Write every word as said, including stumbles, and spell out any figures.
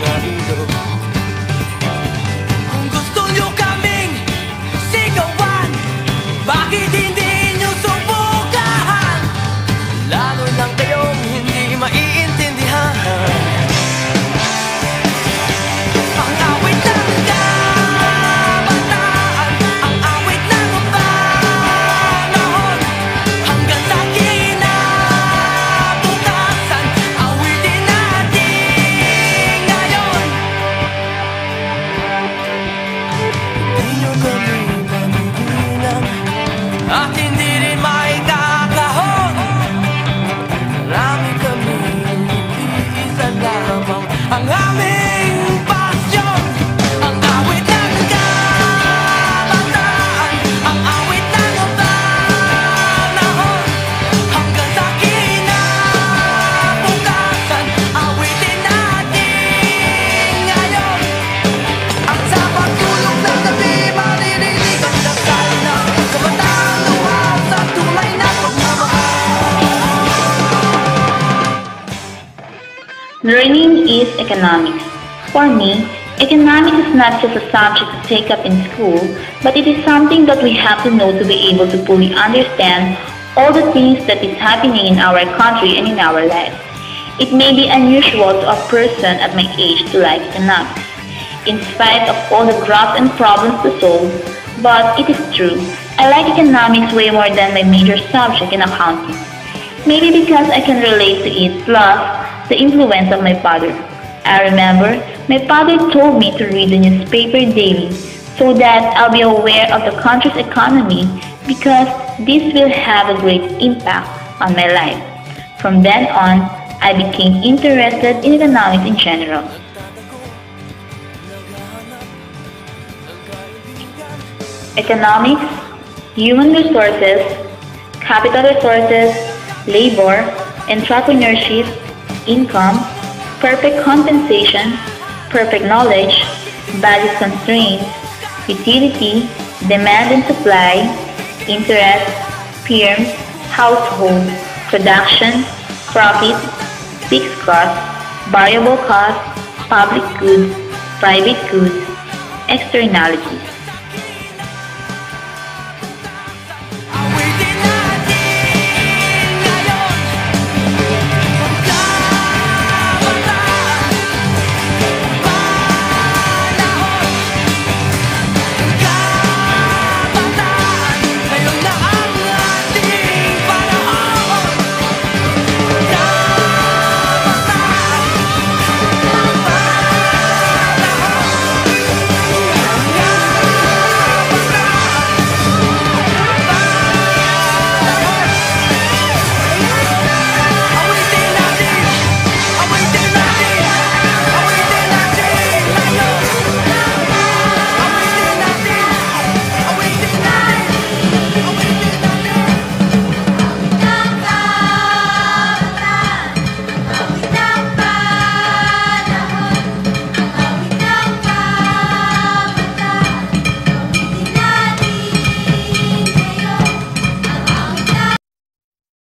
mundo. Kung gusto nyo kaming sigawan, bakit hindi nyo subukan? Lalo lang kayong hindi maiintindihan. Ang awit ng kabataan, ang awit ng panahon, hanggang sa kinabukasan, awitin natin ngayon. Hindi nyo kami mabibilang at hindi rin maikakahon. Marami kami, isa lamang ang aming pasyon. Ang awit ng kabataan, ang awit ng panahon, hanggang sa kinabukasan, awitin natin ngayon. Ang sa pagtulog ng gabi, maririnig ang dasal ng kabataan luha sa tunay na pagmamahal. Learning is economics. For me, economics is not just a subject to take up in school, but it is something that we have to know to be able to fully understand all the things that is happening in our country and in our lives. It may be unusual to a person at my age to like economics, in spite of all the graphs and problems to solve, but it is true. I like economics way more than my major subject in accounting. Maybe because I can relate to it, plus the influence of my father. I remember my father told me to read the newspaper daily so that I'll be aware of the country's economy, because this will have a great impact on my life. From then on, I became interested in economics in general. Economics, human resources, capital resources, labor, entrepreneurship, income, perfect compensation, perfect knowledge, budget constraints, utility, demand and supply, interest, firms, household, production, profit, fixed cost, variable cost, public goods, private goods, externalities.